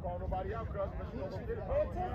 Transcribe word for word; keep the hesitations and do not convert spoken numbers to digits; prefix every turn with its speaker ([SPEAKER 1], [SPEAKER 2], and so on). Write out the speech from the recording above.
[SPEAKER 1] call nobody out, cuz. Unless you don't go get it.